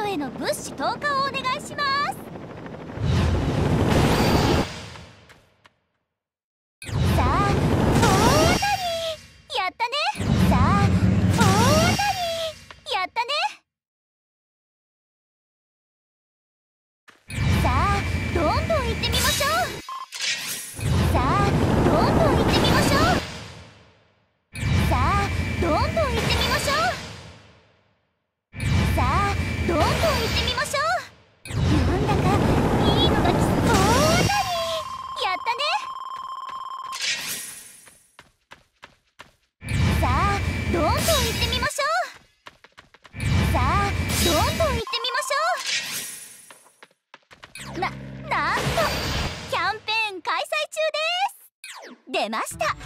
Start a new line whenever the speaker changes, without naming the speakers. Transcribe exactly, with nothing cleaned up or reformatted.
への物資投下をお願いします。さあ大当たり、やったね。さあ大当たり、やったね。さあどんどん行ってみましょう。さあどんどん行ってみましょう。さあどんどん行ってみましょう。さあどんどん行ってみましょう。なんだかいいのが来そう。大当たり、やったね。さあどんどん行ってみましょう。さあどんどん行ってみましょう。な、なんとキャンペーン開催中です。出ました、